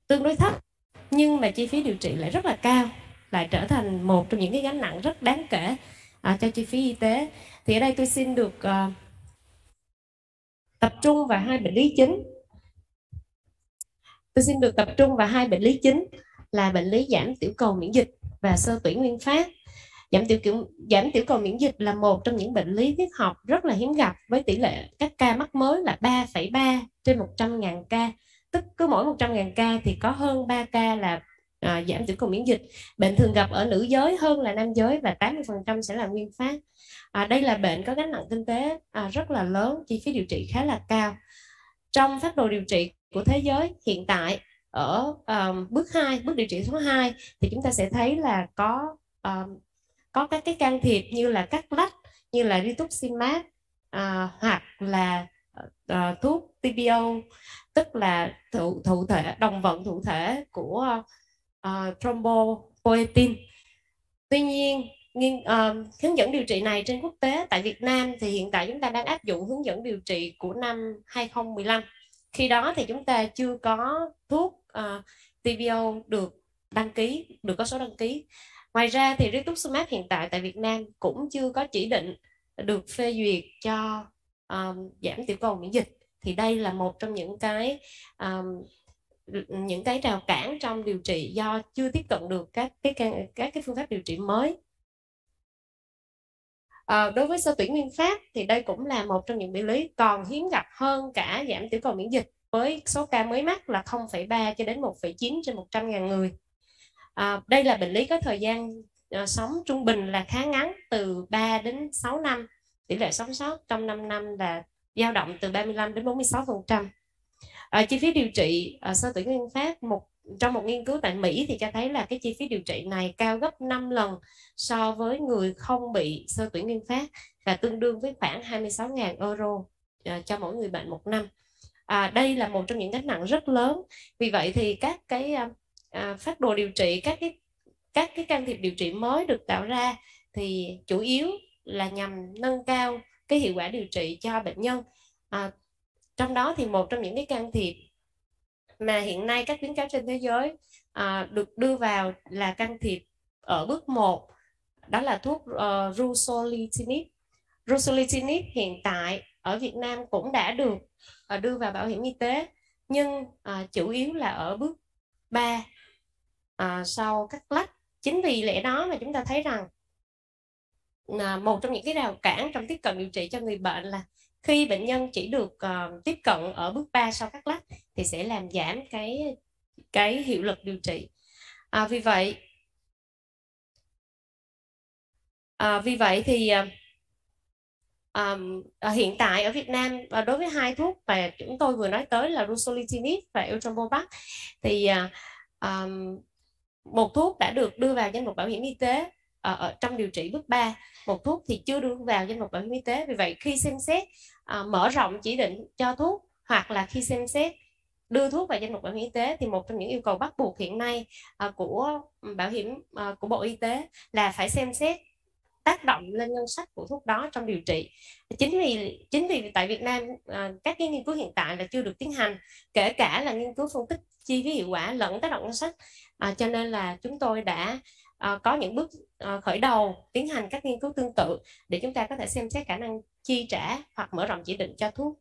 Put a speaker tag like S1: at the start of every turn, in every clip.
S1: tương đối thấp, nhưng mà chi phí điều trị lại rất là cao, lại trở thành một trong những cái gánh nặng rất đáng kể cho chi phí y tế. Thì ở đây tôi xin được tập trung vào hai bệnh lý chính. Tôi xin được tập trung vào hai bệnh lý chính là bệnh lý giảm tiểu cầu miễn dịch và xơ tủy nguyên phát. Giảm tiểu cầu miễn dịch là một trong những bệnh lý huyết học rất là hiếm gặp, với tỷ lệ các ca mắc mới là 3,3 trên 100.000 ca, tức cứ mỗi 100.000 ca thì có hơn 3 ca là giảm tiểu cầu miễn dịch. Bệnh thường gặp ở nữ giới hơn là nam giới và 80% sẽ là nguyên phát. Đây là bệnh có gánh nặng kinh tế rất là lớn, chi phí điều trị khá là cao. Trong phác đồ điều trị của thế giới hiện tại ở bước điều trị số 2 thì chúng ta sẽ thấy là có các cái can thiệp như là cắt lách, như là rituximab hoặc là thuốc TPO, tức là thụ thể đồng vận thụ thể của thrombopoietin. Tuy nhiên, hướng dẫn điều trị này trên quốc tế tại Việt Nam thì hiện tại chúng ta đang áp dụng hướng dẫn điều trị của năm 2015. Khi đó thì chúng ta chưa có thuốc TPO được đăng ký, được có số đăng ký. Ngoài ra thì rituximab hiện tại tại Việt Nam cũng chưa có chỉ định được phê duyệt cho giảm tiểu cầu miễn dịch. Thì đây là một trong những cái rào cản trong điều trị do chưa tiếp cận được các cái phương pháp điều trị mới. Đối với xơ tủy nguyên phát thì đây cũng là một trong những bệnh lý còn hiếm gặp hơn cả giảm tiểu cầu miễn dịch, với số ca mới mắc là 0,3 cho đến 1,9 trên 100.000 người. Đây là bệnh lý có thời gian sống trung bình là khá ngắn, từ 3 đến 6 năm. Tỷ lệ sống sót trong 5 năm là dao động từ 35 đến 46%. Chi phí điều trị xơ tủy nguyên phát trong một nghiên cứu tại Mỹ thì cho thấy là cái chi phí điều trị này cao gấp 5 lần so với người không bị xơ tủy nguyên phát, và tương đương với khoảng 26.000 euro cho mỗi người bệnh một năm. Đây là một trong những gánh nặng rất lớn. Vì vậy thì các cái phác đồ điều trị, các cái can thiệp điều trị mới được tạo ra thì chủ yếu là nhằm nâng cao cái hiệu quả điều trị cho bệnh nhân. Trong đó thì một trong những cái can thiệp mà hiện nay các khuyến cáo trên thế giới được đưa vào là can thiệp ở bước 1, đó là thuốc ruxolitinib. Ruxolitinib hiện tại ở Việt Nam cũng đã được đưa vào bảo hiểm y tế, nhưng chủ yếu là ở bước 3 sau cắt lách. Chính vì lẽ đó mà chúng ta thấy rằng một trong những cái rào cản trong tiếp cận điều trị cho người bệnh là khi bệnh nhân chỉ được tiếp cận ở bước 3 sau cắt lách thì sẽ làm giảm cái hiệu lực điều trị. Vì vậy thì hiện tại ở Việt Nam đối với hai thuốc mà chúng tôi vừa nói tới là ruxolitinib và eltrombopag thì một thuốc đã được đưa vào danh mục bảo hiểm y tế ở trong điều trị bước 3, một thuốc thì chưa đưa vào danh mục bảo hiểm y tế. Vì vậy khi xem xét mở rộng chỉ định cho thuốc, hoặc là khi xem xét đưa thuốc vào danh mục bảo hiểm y tế, thì một trong những yêu cầu bắt buộc hiện nay của bảo hiểm của Bộ Y tế là phải xem xét tác động lên ngân sách của thuốc đó trong điều trị. Chính vì tại Việt Nam các cái nghiên cứu hiện tại là chưa được tiến hành, kể cả là nghiên cứu phân tích chi phí hiệu quả lẫn tác động ngân sách, cho nên là chúng tôi đã có những bước khởi đầu tiến hành các nghiên cứu tương tự để chúng ta có thể xem xét khả năng chi trả hoặc mở rộng chỉ định cho thuốc.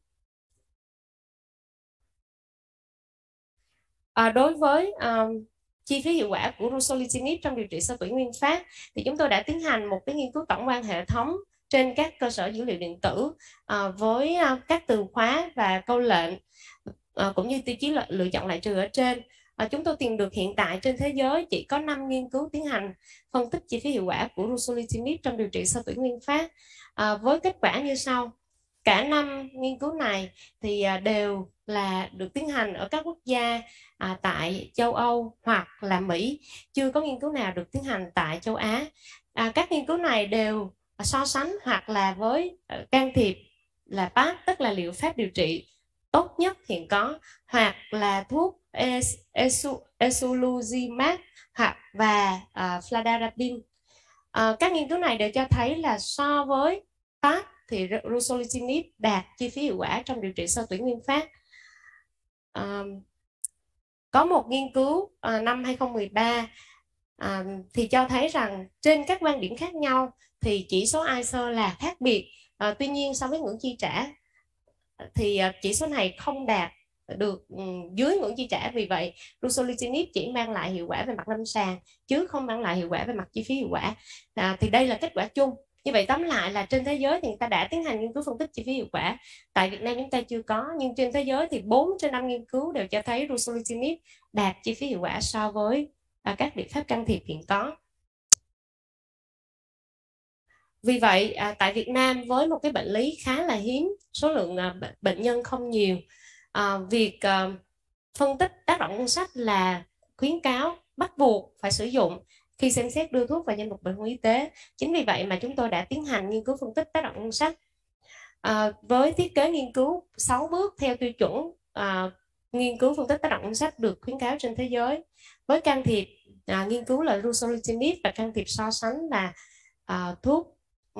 S1: Đối với chi phí hiệu quả của ruxolitinib trong điều trị xơ tủy nguyên phát thì chúng tôi đã tiến hành một cái nghiên cứu tổng quan hệ thống trên các cơ sở dữ liệu điện tử với các từ khóa và câu lệnh cũng như tiêu chí lựa chọn loại trừ ở trên. Chúng tôi tìm được hiện tại trên thế giới chỉ có 5 nghiên cứu tiến hành phân tích chi phí hiệu quả của ruxolitinib trong điều trị xơ tủy nguyên phát với kết quả như sau. Cả 5 nghiên cứu này thì đều là được tiến hành ở các quốc gia tại châu Âu hoặc là Mỹ, chưa có nghiên cứu nào được tiến hành tại châu Á. Các nghiên cứu này đều so sánh hoặc là với can thiệp là PAP, tức là liệu pháp điều trị tốt nhất hiện có, hoặc là thuốc esulizumab và fludarabine. Các nghiên cứu này đều cho thấy là so với PAP thì ruxolitinib đạt chi phí hiệu quả trong điều trị xơ tủy nguyên phát. Có một nghiên cứu năm 2013 thì cho thấy rằng trên các quan điểm khác nhau thì chỉ số ICER là khác biệt. Tuy nhiên so với ngưỡng chi trả thì chỉ số này không đạt được dưới ngưỡng chi trả. Vì vậy ruxolitinib chỉ mang lại hiệu quả về mặt lâm sàng chứ không mang lại hiệu quả về mặt chi phí hiệu quả. Thì đây là kết quả chung. Như vậy tóm lại là trên thế giới thì người ta đã tiến hành nghiên cứu phân tích chi phí hiệu quả. Tại Việt Nam chúng ta chưa có, nhưng trên thế giới thì 4 trên 5 nghiên cứu đều cho thấy ruxolitinib đạt chi phí hiệu quả so với các biện pháp can thiệp hiện có. Vì vậy tại Việt Nam với một cái bệnh lý khá là hiếm, số lượng bệnh nhân không nhiều, việc phân tích tác động ngân sách là khuyến cáo bắt buộc phải sử dụng khi xem xét đưa thuốc vào danh mục bệnh hiểm y tế. Chính vì vậy mà chúng tôi đã tiến hành nghiên cứu phân tích tác động ngân sách với thiết kế nghiên cứu 6 bước theo tiêu chuẩn nghiên cứu phân tích tác động ngân sách được khuyến cáo trên thế giới. Với can thiệp nghiên cứu là ruxolitinib và can thiệp so sánh là thuốc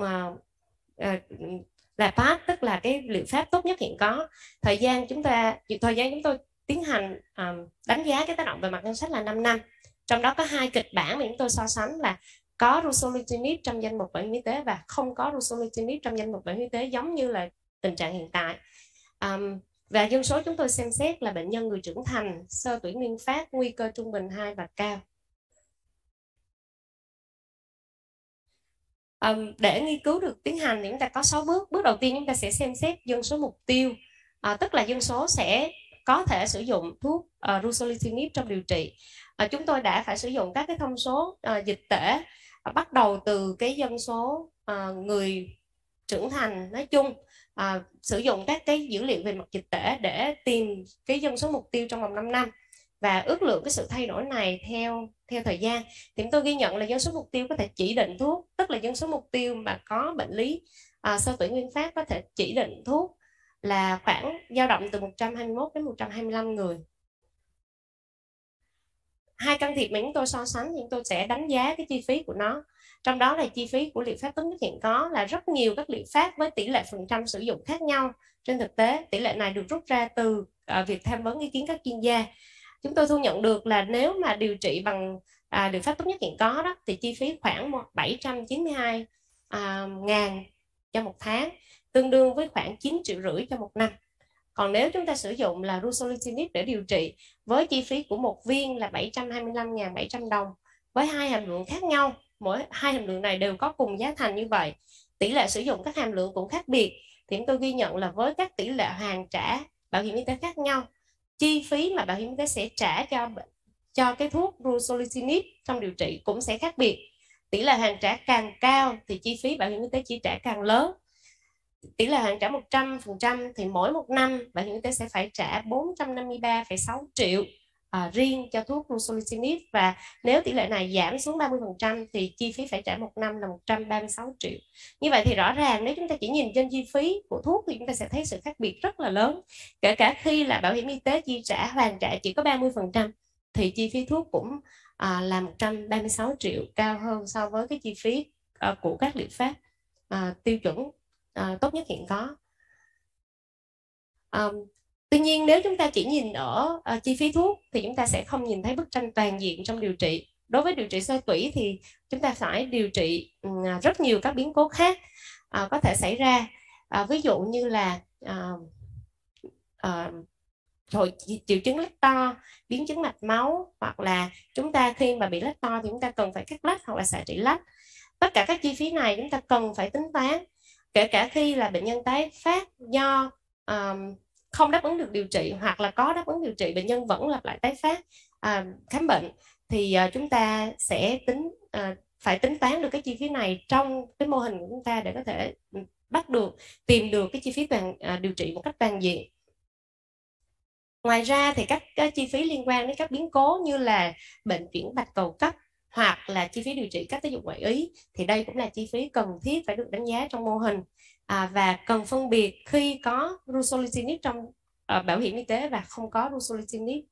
S1: là PAP, tức là cái liệu pháp tốt nhất hiện có. Thời gian chúng tôi tiến hành đánh giá cái tác động về mặt ngân sách là 5 năm. Trong đó có 2 kịch bản mà chúng tôi so sánh là có ruxolitinib trong danh mục bảo hiểm y tế và không có ruxolitinib trong danh mục bảo hiểm y tế, giống như là tình trạng hiện tại. Và dân số chúng tôi xem xét là bệnh nhân người trưởng thành, sơ tuổi nguyên phát, nguy cơ trung bình 2 và cao. Để nghiên cứu được tiến hành thì chúng ta có 6 bước. Bước đầu tiên chúng ta sẽ xem xét dân số mục tiêu, tức là dân số sẽ có thể sử dụng thuốc ruxolitinib trong điều trị. Chúng tôi đã phải sử dụng các cái thông số dịch tễ bắt đầu từ cái dân số người trưởng thành nói chung, sử dụng các cái dữ liệu về mặt dịch tễ để tìm cái dân số mục tiêu trong vòng 5 năm và ước lượng cái sự thay đổi này theo thời gian. Thì tôi ghi nhận là dân số mục tiêu có thể chỉ định thuốc, tức là dân số mục tiêu mà có bệnh lý sơ tuổi nguyên phát có thể chỉ định thuốc là khoảng dao động từ 121 đến 125 người. 2 can thiệp mà chúng tôi so sánh thì chúng tôi sẽ đánh giá cái chi phí của nó. Trong đó là chi phí của liệu pháp tốt nhất hiện có là rất nhiều các liệu pháp với tỷ lệ phần trăm sử dụng khác nhau. Trên thực tế, tỷ lệ này được rút ra từ việc tham vấn ý kiến các chuyên gia. Chúng tôi thu nhận được là nếu mà điều trị bằng liệu pháp tốt nhất hiện có đó thì chi phí khoảng 792 ngàn cho một tháng, tương đương với khoảng 9,5 triệu cho một năm. Còn nếu chúng ta sử dụng là ruxolitinib để điều trị với chi phí của một viên là 725.700 đồng với 2 hàm lượng khác nhau, mỗi 2 hàm lượng này đều có cùng giá thành như vậy, tỷ lệ sử dụng các hàm lượng cũng khác biệt, thì tôi ghi nhận là với các tỷ lệ hoàn trả bảo hiểm y tế khác nhau, chi phí mà bảo hiểm y tế sẽ trả cho cái thuốc ruxolitinib trong điều trị cũng sẽ khác biệt. Tỷ lệ hoàn trả càng cao thì chi phí bảo hiểm y tế chi trả càng lớn. Tỷ lệ hoàn trả 100% thì mỗi một năm bảo hiểm y tế sẽ phải trả 453,6 triệu riêng cho thuốc ruxolitinib, và nếu tỷ lệ này giảm xuống 30% thì chi phí phải trả một năm là 136 triệu. Như vậy thì rõ ràng nếu chúng ta chỉ nhìn trên chi phí của thuốc thì chúng ta sẽ thấy sự khác biệt rất là lớn. Kể cả khi là bảo hiểm y tế chi trả hoàn trả chỉ có 30% thì chi phí thuốc cũng là 136 triệu, cao hơn so với cái chi phí của các liệu pháp tiêu chuẩn tốt nhất hiện có. Tuy nhiên nếu chúng ta chỉ nhìn ở chi phí thuốc thì chúng ta sẽ không nhìn thấy bức tranh toàn diện trong điều trị. Đối với điều trị sơ tủy thì chúng ta phải điều trị rất nhiều các biến cố khác có thể xảy ra, ví dụ như là triệu chứng lách to, biến chứng mạch máu, hoặc là chúng ta khi mà bị lách to thì chúng ta cần phải cắt lách hoặc là xạ trị lách. Tất cả các chi phí này chúng ta cần phải tính toán. Kể cả khi là bệnh nhân tái phát do không đáp ứng được điều trị, hoặc là có đáp ứng điều trị bệnh nhân vẫn lặp lại tái phát khám bệnh, thì chúng ta sẽ phải tính toán được cái chi phí này trong cái mô hình của chúng ta để có thể tìm được cái chi phí điều trị một cách toàn diện. Ngoài ra thì các chi phí liên quan đến các biến cố như là bệnh chuyển bạch cầu cấp hoặc là chi phí điều trị các tác dụng ngoại ý thì đây cũng là chi phí cần thiết phải được đánh giá trong mô hình, và cần phân biệt khi có ruxolitinib trong bảo hiểm y tế và không có ruxolitinib.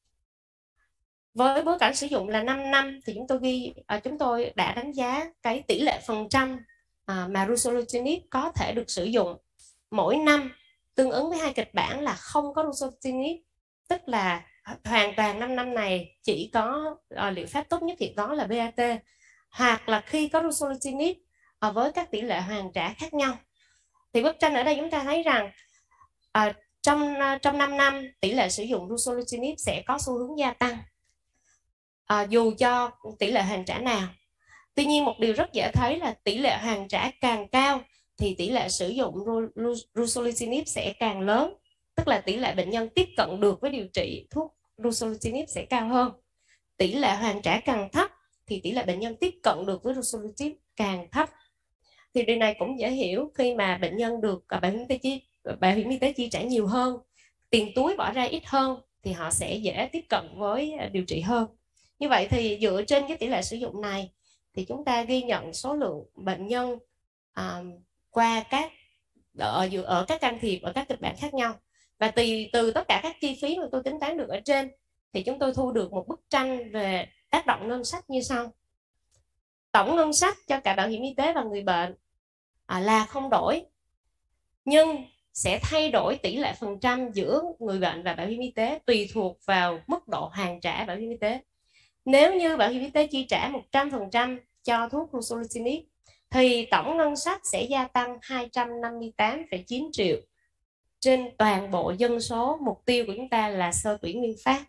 S1: Với bối cảnh sử dụng là 5 năm thì chúng tôi đã đánh giá cái tỷ lệ phần trăm mà ruxolitinib có thể được sử dụng mỗi năm tương ứng với 2 kịch bản là không có ruxolitinib, tức là hoàn toàn 5 năm này chỉ có liệu pháp tốt nhất hiện có là BAT, hoặc là khi có ruxolitinib với các tỷ lệ hoàn trả khác nhau. Thì bức tranh ở đây chúng ta thấy rằng trong 5 năm tỷ lệ sử dụng ruxolitinib sẽ có xu hướng gia tăng dù cho tỷ lệ hoàn trả nào. Tuy nhiên một điều rất dễ thấy là tỷ lệ hoàn trả càng cao thì tỷ lệ sử dụng ruxolitinib sẽ càng lớn, tức là tỷ lệ bệnh nhân tiếp cận được với điều trị thuốc ruxolitinib sẽ cao hơn. Tỷ lệ hoàn trả càng thấp thì tỷ lệ bệnh nhân tiếp cận được với ruxolitinib càng thấp. Thì điều này cũng dễ hiểu, khi mà bệnh nhân được bảo hiểm y tế chi trả nhiều hơn, tiền túi bỏ ra ít hơn thì họ sẽ dễ tiếp cận với điều trị hơn. Như vậy thì dựa trên cái tỷ lệ sử dụng này thì chúng ta ghi nhận số lượng bệnh nhân qua ở các can thiệp ở các kịch bản khác nhau, và từ tất cả các chi phí mà tôi tính toán được ở trên thì chúng tôi thu được một bức tranh về tác động ngân sách như sau. Tổng ngân sách cho cả bảo hiểm y tế và người bệnh là không đổi, nhưng sẽ thay đổi tỷ lệ phần trăm giữa người bệnh và bảo hiểm y tế tùy thuộc vào mức độ hoàn trả bảo hiểm y tế. Nếu như bảo hiểm y tế chi trả 100% cho thuốc ruxolitinib thì tổng ngân sách sẽ gia tăng 258,9 triệu trên toàn bộ dân số mục tiêu của chúng ta là sơ tuyển nguyên phát.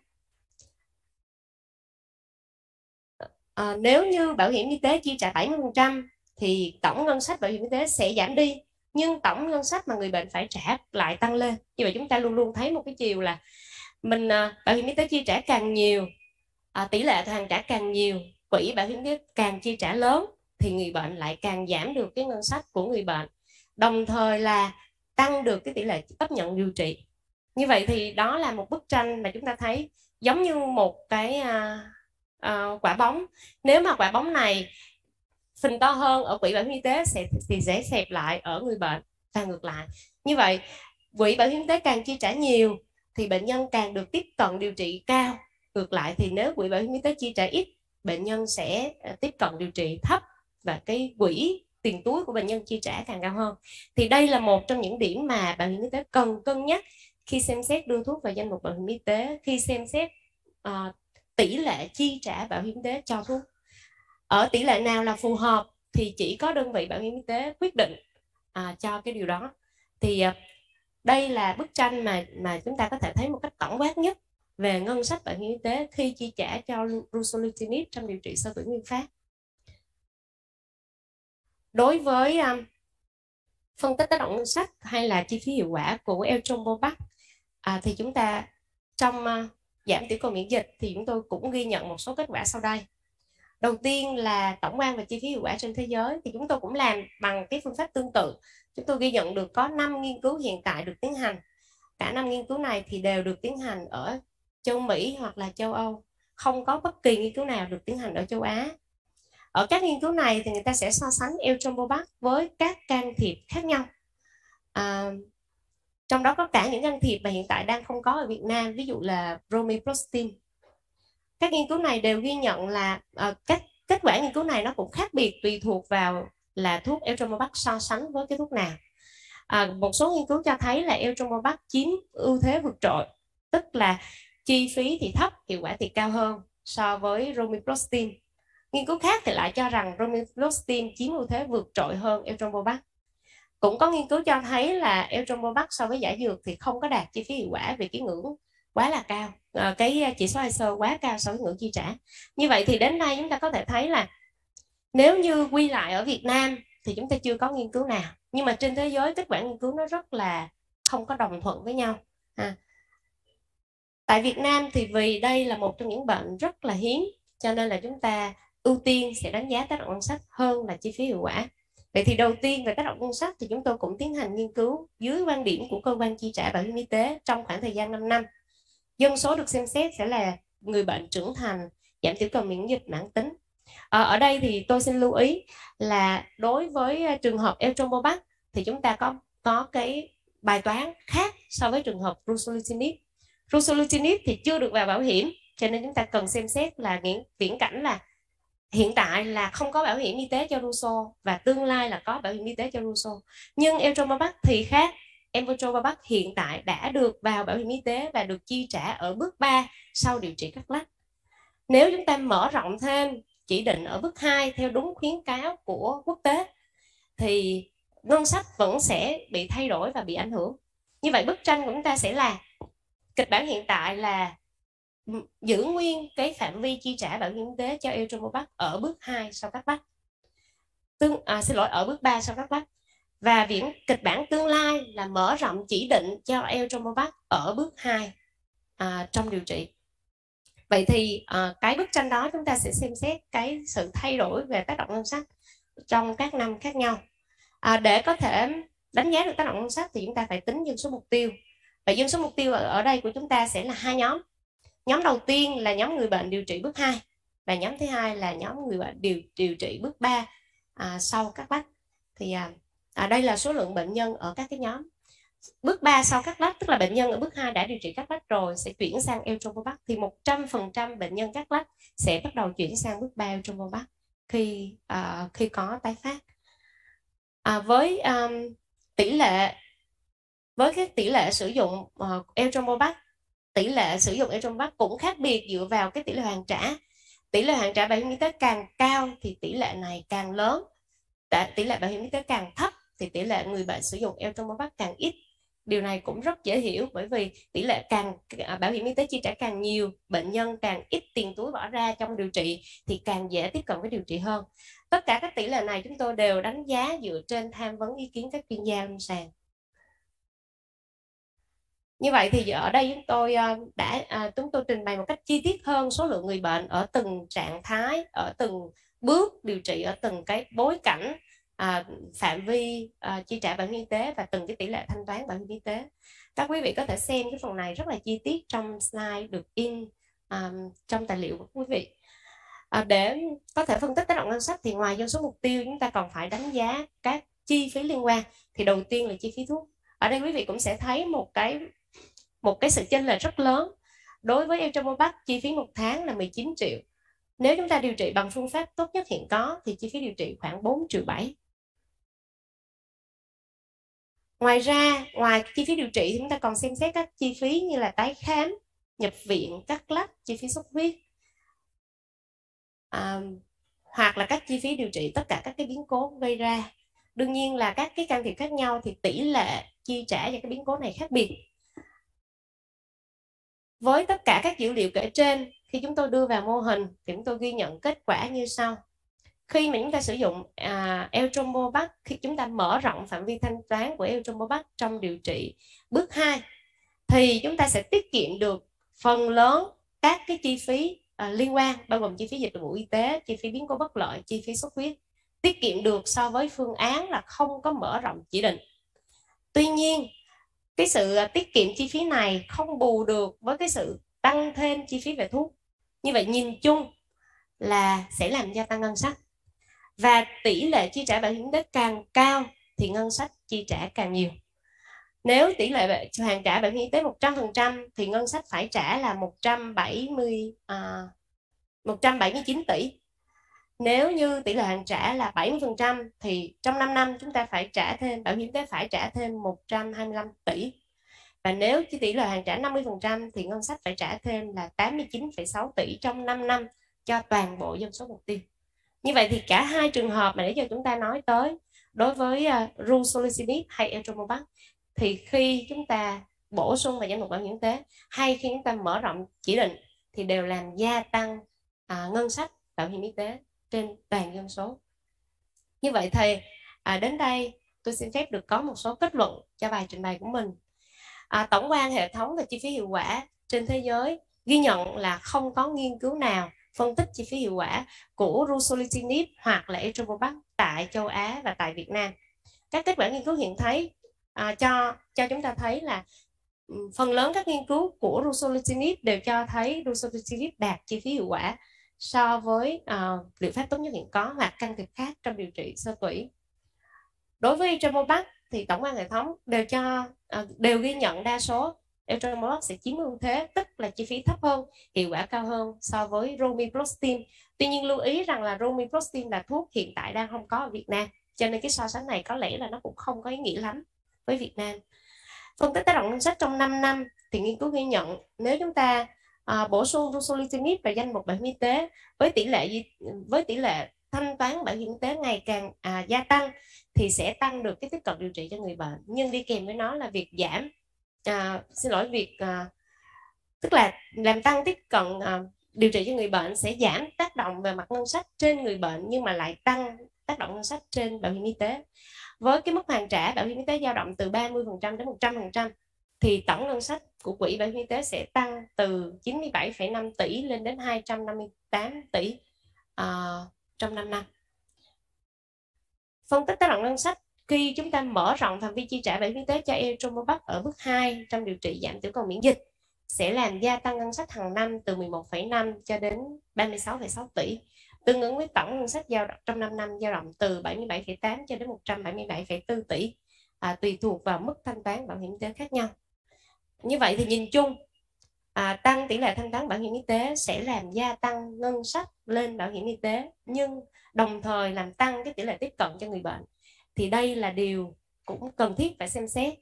S1: Nếu như bảo hiểm y tế chi trả 70% thì tổng ngân sách bảo hiểm y tế sẽ giảm đi, nhưng tổng ngân sách mà người bệnh phải trả lại tăng lên. Như vậy chúng ta luôn luôn thấy một cái chiều là bảo hiểm y tế chi trả càng nhiều, tỷ lệ hoàn trả càng nhiều, quỹ bảo hiểm y tế càng chi trả lớn thì người bệnh lại càng giảm được cái ngân sách của người bệnh, đồng thời là tăng được cái tỷ lệ chấp nhận điều trị. Như vậy thì đó là một bức tranh mà chúng ta thấy giống như một cái quả bóng. Nếu mà quả bóng này phình to hơn ở quỹ bảo hiểm y tế thì sẽ xẹp lại ở người bệnh và ngược lại. Như vậy quỹ bảo hiểm y tế càng chi trả nhiều thì bệnh nhân càng được tiếp cận điều trị cao. Ngược lại thì nếu quỹ bảo hiểm y tế chi trả ít, bệnh nhân sẽ tiếp cận điều trị thấp và cái quỹ tiền túi của bệnh nhân chi trả càng cao hơn. Thì đây là một trong những điểm mà bảo hiểm y tế cần cân nhắc khi xem xét đưa thuốc vào danh mục bảo hiểm y tế, khi xem xét tỷ lệ chi trả bảo hiểm y tế cho thuốc. Ở tỷ lệ nào là phù hợp thì chỉ có đơn vị bảo hiểm y tế quyết định cho cái điều đó. Thì đây là bức tranh mà chúng ta có thể thấy một cách tổng quát nhất về ngân sách bảo hiểm y tế khi chi trả cho ruxolitinib trong điều trị sơ tuyển nguyên phát. Đối với phân tích tác động ngân sách hay là chi phí hiệu quả của Eltrombopag thì chúng ta trong giảm tiểu cầu miễn dịch thì chúng tôi cũng ghi nhận một số kết quả sau đây. Đầu tiên là tổng quan về chi phí hiệu quả trên thế giới thì chúng tôi cũng làm bằng cái phương pháp tương tự. Chúng tôi ghi nhận được có 5 nghiên cứu hiện tại được tiến hành. Cả 5 nghiên cứu này thì đều được tiến hành ở châu Mỹ hoặc là châu Âu. Không có bất kỳ nghiên cứu nào được tiến hành ở châu Á. Ở các nghiên cứu này thì người ta sẽ so sánh Eltrombopag với các can thiệp khác nhau. Trong đó có cả những can thiệp mà hiện tại đang không có ở Việt Nam, ví dụ là romiprostin. Các nghiên cứu này đều ghi nhận là các kết quả nghiên cứu này nó cũng khác biệt tùy thuộc vào là thuốc Eltrombopag so sánh với cái thuốc nào. Một số nghiên cứu cho thấy là Eltrombopag chiếm ưu thế vượt trội, tức là chi phí thì thấp, hiệu quả thì cao hơn so với romiprostin. Nghiên cứu khác thì lại cho rằng romiprostin chiếm ưu thế vượt trội hơn Eltrombopag. Cũng có nghiên cứu cho thấy là Eltrombopag so với giả dược thì không có đạt chi phí hiệu quả vì cái ngưỡng quá là cao, cái chỉ số ICER quá cao so với ngưỡng chi trả. Như vậy thì đến nay chúng ta có thể thấy là nếu như quy lại ở Việt Nam thì chúng ta chưa có nghiên cứu nào, nhưng mà trên thế giới kết quả nghiên cứu nó rất là không có đồng thuận với nhau. Tại Việt Nam thì vì đây là một trong những bệnh rất là hiếm, cho nên là chúng ta ưu tiên sẽ đánh giá tác động ngân sách hơn là chi phí hiệu quả. Vậy thì đầu tiên về tác động ngân sách thì chúng tôi cũng tiến hành nghiên cứu dưới quan điểm của cơ quan chi trả bảo hiểm y tế trong khoảng thời gian 5 năm. Dân số được xem xét sẽ là người bệnh trưởng thành, giảm tiểu cầu miễn dịch mãn tính. Ở đây thì tôi xin lưu ý là đối với trường hợp Eltrombopag thì chúng ta có cái bài toán khác so với trường hợp ruxolitinib. Ruxolitinib thì chưa được vào bảo hiểm, cho nên chúng ta cần xem xét là viễn cảnh là hiện tại là không có bảo hiểm y tế cho ruxo và tương lai là có bảo hiểm y tế cho ruxo. Nhưng Eltrombopag thì khác, Evotropac hiện tại đã được vào bảo hiểm y tế và được chi trả ở bước 3 sau điều trị cắt lách. Nếu chúng ta mở rộng thêm chỉ định ở bước 2 theo đúng khuyến cáo của quốc tế thì ngân sách vẫn sẽ bị thay đổi và bị ảnh hưởng. Như vậy bức tranh của chúng ta sẽ là kịch bản hiện tại là giữ nguyên cái phạm vi chi trả bảo hiểm y tế cho Evotropac ở bước 2 sau cắt lách. Ở bước 3 sau cắt lách. Và kịch bản tương lai là mở rộng chỉ định cho Evotropac ở bước 2 trong điều trị. Vậy thì cái bức tranh đó chúng ta sẽ xem xét cái sự thay đổi về tác động ngân sách trong các năm khác nhau. Để có thể đánh giá được tác động ngân sách thì chúng ta phải tính dân số mục tiêu. Và dân số mục tiêu ở đây của chúng ta sẽ là hai nhóm. Nhóm đầu tiên là nhóm người bệnh điều trị bước 2 và nhóm thứ hai là nhóm người bệnh điều trị bước 3 sau cắt lách. Thì đây là số lượng bệnh nhân ở các cái nhóm. Bước 3 sau cắt lách tức là bệnh nhân ở bước 2 đã điều trị cắt lách rồi sẽ chuyển sang Evotropac, thì 100% bệnh nhân cắt lách sẽ bắt đầu chuyển sang bước 3 Evotropac khi có tái phát. Với cái tỷ lệ sử dụng Evotropac, tỷ lệ sử dụng Evotropac cũng khác biệt dựa vào cái tỷ lệ hoàn trả. Tỷ lệ hoàn trả bảo hiểm y tế càng cao thì tỷ lệ này càng lớn. Tỷ lệ bảo hiểm y tế càng thấp thì tỷ lệ người bệnh sử dụng Evotropac càng ít. Điều này cũng rất dễ hiểu, bởi vì tỷ lệ bảo hiểm y tế chi trả càng nhiều, bệnh nhân càng ít tiền túi bỏ ra trong điều trị thì càng dễ tiếp cận với điều trị hơn. Tất cả các tỷ lệ này chúng tôi đều đánh giá dựa trên tham vấn ý kiến các chuyên gia lâm sàng. Như vậy thì ở đây chúng tôi trình bày một cách chi tiết hơn số lượng người bệnh ở từng trạng thái, ở từng bước điều trị, ở từng cái bối cảnh, phạm vi chi trả bảo hiểm y tế và từng cái tỷ lệ thanh toán bảo hiểm y tế. Các quý vị có thể xem cái phần này rất là chi tiết trong slide được in trong tài liệu của quý vị. Để có thể phân tích tác động ngân sách thì ngoài dân số mục tiêu chúng ta còn phải đánh giá các chi phí liên quan. Thì đầu tiên là chi phí thuốc. Ở đây quý vị cũng sẽ thấy một cái sự chênh lệch rất lớn. Đối với Evotropac chi phí một tháng là 19 triệu. Nếu chúng ta điều trị bằng phương pháp tốt nhất hiện có thì chi phí điều trị khoảng 4,7 triệu. Ngoài ra, ngoài chi phí điều trị thì chúng ta còn xem xét các chi phí như là tái khám, nhập viện, cắt lách, chi phí xuất huyết, hoặc là các chi phí điều trị tất cả các cái biến cố gây ra. Đương nhiên là các cái can thiệp khác nhau thì tỷ lệ chi trả cho cái biến cố này khác biệt. Với tất cả các dữ liệu kể trên, khi chúng tôi đưa vào mô hình thì chúng tôi ghi nhận kết quả như sau. Khi mà chúng ta sử dụng Evotropac, khi chúng ta mở rộng phạm vi thanh toán của Evotropac trong điều trị bước 2 thì chúng ta sẽ tiết kiệm được phần lớn các cái chi phí liên quan, bao gồm chi phí dịch vụ y tế, chi phí biến cố bất lợi, chi phí xuất huyết, tiết kiệm được so với phương án là không có mở rộng chỉ định. Tuy nhiên, cái sự tiết kiệm chi phí này không bù được với cái sự tăng thêm chi phí về thuốc. Như vậy nhìn chung là sẽ làm gia tăng ngân sách. Và tỷ lệ chi trả bảo hiểm y tế càng cao thì ngân sách chi trả càng nhiều. Nếu tỷ lệ hoàn trả bảo hiểm y tế 100% thì ngân sách phải trả là 179 tỷ. Nếu như tỷ lệ hoàn trả là 70% thì trong 5 năm chúng ta phải trả thêm, bảo hiểm y tế phải trả thêm 125 tỷ. Và nếu tỷ lệ hoàn trả 50% thì ngân sách phải trả thêm là 89,6 tỷ trong 5 năm cho toàn bộ dân số mục tiêu. Như vậy thì cả hai trường hợp mà để cho chúng ta nói tới đối với Ruxolitinib hay Evotropac thì khi chúng ta bổ sung vào danh mục bảo hiểm y tế hay khi chúng ta mở rộng chỉ định thì đều làm gia tăng ngân sách bảo hiểm y tế trên toàn dân số. Như vậy thì đến đây tôi xin phép được có một số kết luận cho bài trình bày của mình. Tổng quan hệ thống về chi phí hiệu quả trên thế giới ghi nhận là không có nghiên cứu nào phân tích chi phí hiệu quả của Ruxolitinib hoặc là Evotropac tại châu Á và tại Việt Nam. Các kết quả nghiên cứu hiện thấy cho chúng ta thấy là phần lớn các nghiên cứu của Ruxolitinib đều cho thấy Ruxolitinib đạt chi phí hiệu quả so với liệu pháp tốt nhất hiện có hoặc can thiệp khác trong điều trị xơ tủy. Đối với Evotropac thì tổng quan hệ thống đều ghi nhận đa số Evotropac sẽ chiếm ưu thế, tức là chi phí thấp hơn, hiệu quả cao hơn so với Romiplostim. Tuy nhiên lưu ý rằng là Romiplostim là thuốc hiện tại đang không có ở Việt Nam, cho nên cái so sánh này có lẽ là nó cũng không có ý nghĩa lắm với Việt Nam. Phân tích tác động ngân sách trong 5 năm thì nghiên cứu ghi nhận nếu chúng ta bổ sung ruxolitinib vào danh mục bảo hiểm y tế với tỷ lệ thanh toán bảo hiểm y tế ngày càng gia tăng thì sẽ tăng được cái tiếp cận điều trị cho người bệnh, nhưng đi kèm với nó là việc giảm tức là làm tăng tiếp cận điều trị cho người bệnh sẽ giảm tác động về mặt ngân sách trên người bệnh, nhưng mà lại tăng tác động ngân sách trên bảo hiểm y tế. Với cái mức hoàn trả bảo hiểm y tế dao động từ 30% đến 100%, thì tổng ngân sách của quỹ bảo hiểm y tế sẽ tăng từ 97,5 tỷ lên đến 258 tỷ trong 5 năm. Phân tích tác động ngân sách khi chúng ta mở rộng phạm vi chi trả bảo hiểm y tế cho Etrimovac ở bước 2 trong điều trị giảm tiểu cầu miễn dịch sẽ làm gia tăng ngân sách hàng năm từ 11,5 cho đến 36,6 tỷ, tương ứng với tổng ngân sách giao động trong 5 năm dao động từ 77,8 cho đến 177,4 tỷ, tùy thuộc vào mức thanh toán bảo hiểm y tế khác nhau. Như vậy thì nhìn chung, tăng tỷ lệ thanh toán bảo hiểm y tế sẽ làm gia tăng ngân sách lên bảo hiểm y tế, nhưng đồng thời làm tăng cái tỷ lệ tiếp cận cho người bệnh. Thì đây là điều cũng cần thiết phải xem xét.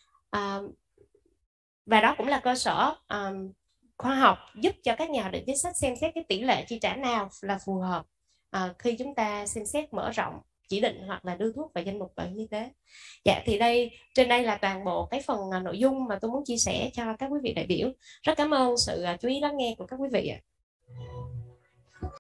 S1: Và đó cũng là cơ sở khoa học giúp cho các nhà hoạch định chính sách xem xét cái tỷ lệ chi trả nào là phù hợp khi chúng ta xem xét mở rộng chỉ định hoặc là đưa thuốc vào danh mục bảo hiểm y tế. Dạ, thì trên đây là toàn bộ cái phần nội dung mà tôi muốn chia sẻ cho các quý vị đại biểu. Rất cảm ơn sự chú ý lắng nghe của các quý vị ạ.